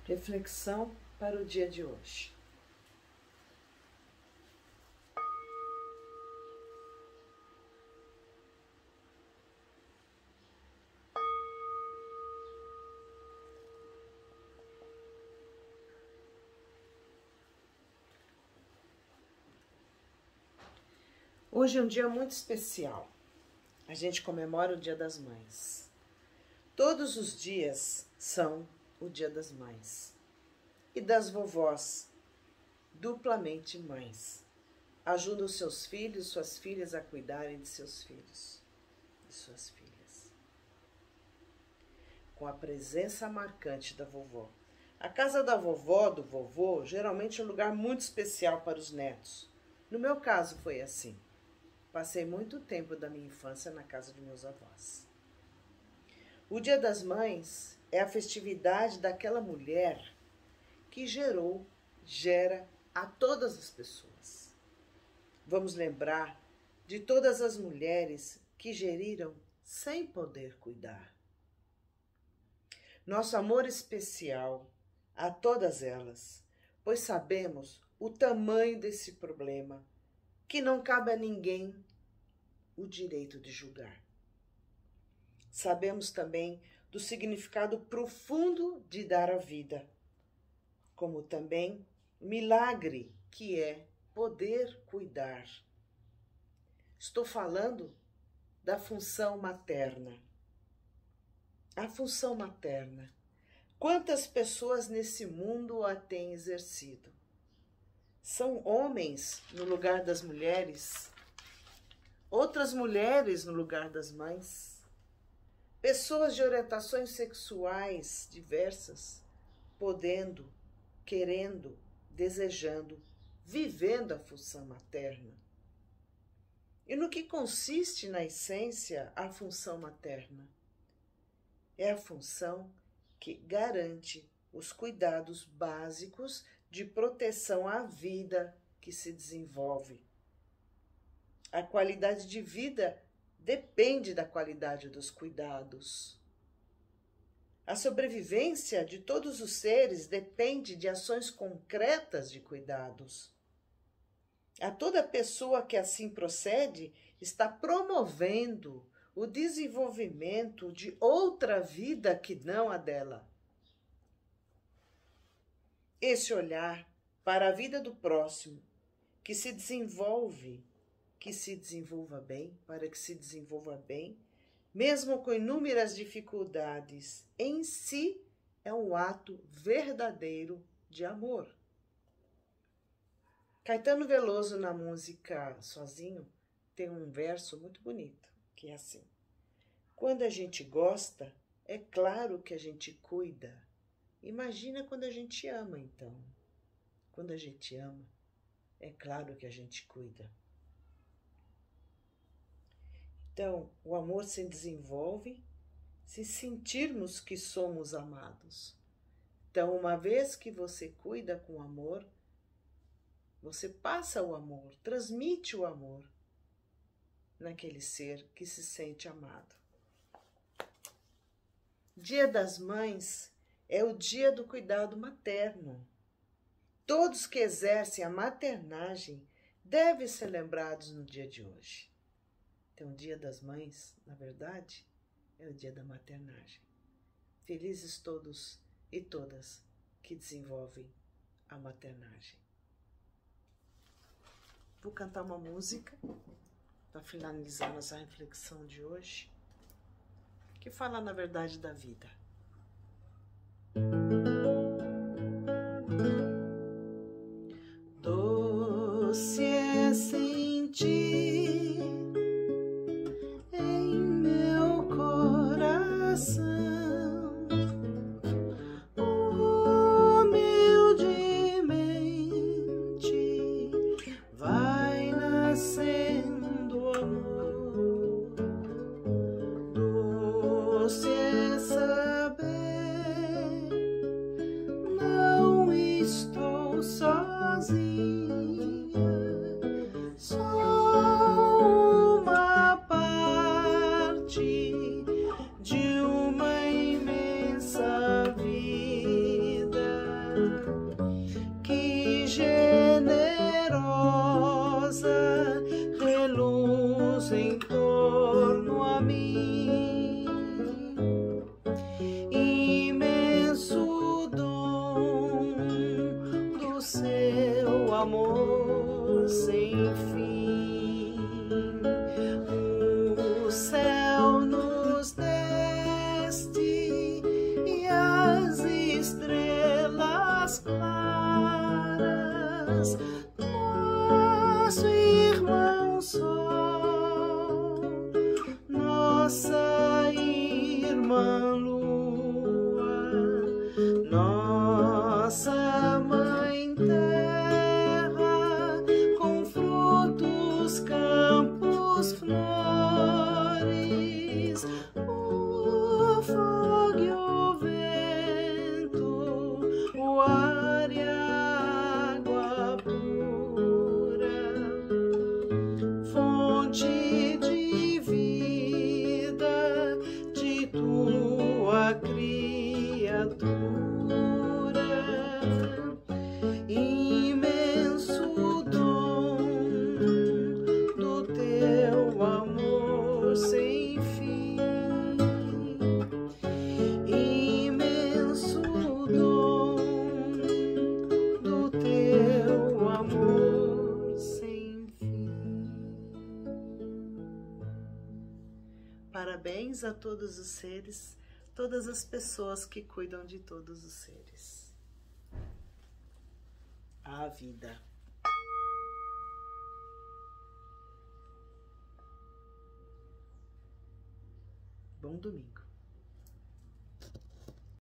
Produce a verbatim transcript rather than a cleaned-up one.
Reflexão para o dia de hoje. Hoje é um dia muito especial. A gente comemora o Dia das Mães. Todos os dias são o Dia das Mães e das vovós, duplamente mães. Ajudam seus filhos, suas filhas a cuidarem de seus filhos e suas filhas. Com a presença marcante da vovó. A casa da vovó, do vovô, geralmente é um lugar muito especial para os netos. No meu caso foi assim. Passei muito tempo da minha infância na casa de meus avós. O Dia das Mães é a festividade daquela mulher que gerou, gera a todas as pessoas. Vamos lembrar de todas as mulheres que geriram sem poder cuidar. Nosso amor especial a todas elas, pois sabemos o tamanho desse problema, que não cabe a ninguém o direito de julgar. Sabemos também do significado profundo de dar a vida, como também o milagre que é poder cuidar. Estou falando da função materna. A função materna. Quantas pessoas nesse mundo a têm exercido? São homens no lugar das mulheres, outras mulheres no lugar das mães, pessoas de orientações sexuais diversas, podendo, querendo, desejando, vivendo a função materna. E no que consiste, na essência, a função materna? É a função que garante os cuidados básicos de proteção à vida que se desenvolve. A qualidade de vida depende da qualidade dos cuidados. A sobrevivência de todos os seres depende de ações concretas de cuidados. A toda pessoa que assim procede está promovendo o desenvolvimento de outra vida que não a dela. Esse olhar para a vida do próximo, que se desenvolve, que se desenvolva bem, para que se desenvolva bem, mesmo com inúmeras dificuldades, em si é um ato verdadeiro de amor. Caetano Veloso, na música Sozinho, tem um verso muito bonito, que é assim: quando a gente gosta, é claro que a gente cuida. Imagina quando a gente ama, então. Quando a gente ama, é claro que a gente cuida. Então, o amor se desenvolve se sentirmos que somos amados. Então, uma vez que você cuida com amor, você passa o amor, transmite o amor naquele ser que se sente amado. Dia das Mães é o dia do cuidado materno. Todos que exercem a maternagem devem ser lembrados no dia de hoje. Então, o Dia das Mães, na verdade, é o dia da maternagem. Felizes todos e todas que desenvolvem a maternagem. Vou cantar uma música para finalizar nossa reflexão de hoje, que fala, na verdade, da vida. Doce é sentir em meu coração humildemente vai nascendo amor. Doce é essa amor sem fim. O céu nos deste e as estrelas claras, nosso irmão sol, nossa irmã lua, nossa mãe terra, com frutos, campos, flores, o fogo e o vento, o ar e a água pura, fonte de vida de tua criatura, imenso dom do teu amor sem fim, imenso dom do teu amor sem fim. Parabéns a todos os seres, todas as pessoas que cuidam de todos os seres. A vida. Bom domingo.